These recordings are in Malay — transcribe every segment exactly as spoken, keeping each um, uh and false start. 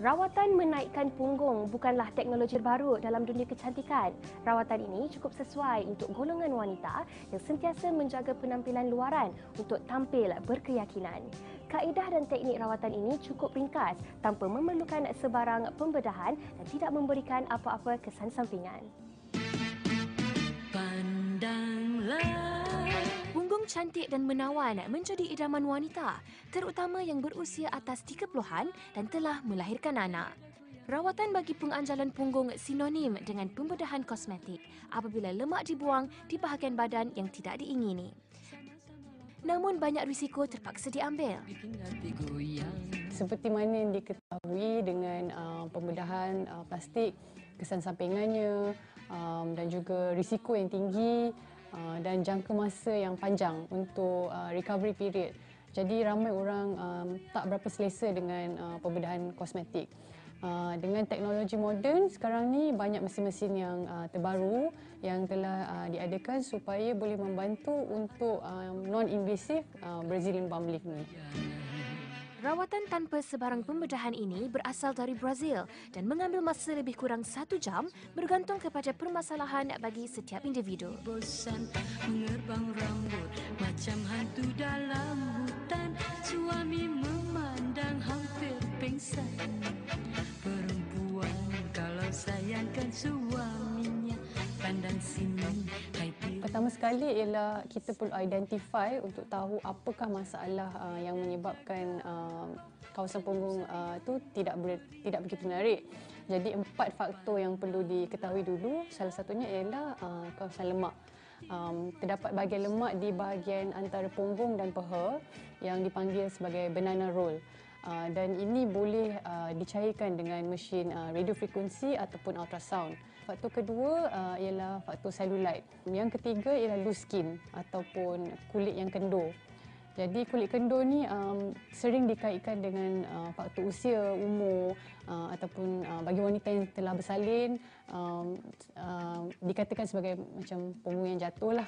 Rawatan menaikkan punggung bukanlah teknologi baru dalam dunia kecantikan. Rawatan ini cukup sesuai untuk golongan wanita yang sentiasa menjaga penampilan luaran untuk tampil berkeyakinan. Kaedah dan teknik rawatan ini cukup ringkas tanpa memerlukan sebarang pembedahan dan tidak memberikan apa-apa kesan sampingan. Pandanglah. Punggung cantik dan menawan menjadi idaman wanita, terutama yang berusia atas tiga puluhan dan telah melahirkan anak. Rawatan bagi penganjalan punggung sinonim dengan pembedahan kosmetik apabila lemak dibuang di bahagian badan yang tidak diingini. Namun banyak risiko terpaksa diambil. Seperti mana yang diketahui dengan uh, pembedahan uh, plastik, kesan sampingannya um, dan juga risiko yang tinggi uh, dan jangka masa yang panjang untuk uh, recovery period. Jadi ramai orang um, tak berapa selesa dengan uh, pembedahan kosmetik. Uh, dengan teknologi moden sekarang ni banyak mesin-mesin yang uh, terbaru yang telah uh, diadakan supaya boleh membantu untuk um, non-invasive uh, Brazilian bum lift ni. Rawatan tanpa sebarang pembedahan ini berasal dari Brazil dan mengambil masa lebih kurang satu jam bergantung kepada permasalahan bagi setiap individu. Bosan mengerbang rambut macam hantu dalam hutan, suami memandang hampir pingsan. Perempuan kalau sayangkan suaminya pandang sini. Pertama sekali ialah kita perlu identify untuk tahu apakah masalah uh, yang menyebabkan uh, kawasan punggung uh, tu tidak ber, tidak begitu menarik. Jadi empat faktor yang perlu diketahui dulu. Salah satunya ialah uh, kawasan lemak. Um, terdapat bahagian lemak di bahagian antara punggung dan peha yang dipanggil sebagai banana roll. Uh, dan ini boleh uh, dicairkan dengan mesin uh, radiofrekuensi ataupun ultrasound. Faktor kedua uh, ialah faktor selulite. Yang ketiga ialah loose skin ataupun kulit yang kendur. Jadi kulit kendur ni um, sering dikaitkan dengan uh, faktor usia, umur uh, ataupun uh, bagi wanita yang telah bersalin um, uh, dikatakan sebagai macam punggung yang jatuh lah.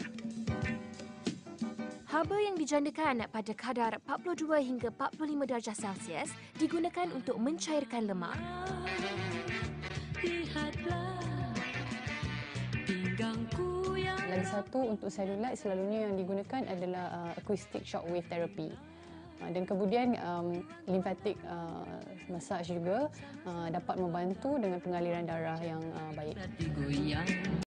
Haba yang dijandakan pada kadar empat puluh dua hingga empat puluh lima darjah Celsius digunakan untuk mencairkan lemak. Lihatlah pinggangku yang... Lagi satu untuk selulite selalunya yang digunakan adalah uh, acoustic shockwave therapy. Uh, dan kemudian um, lymphatic uh, massage juga uh, dapat membantu dengan pengaliran darah yang uh, baik.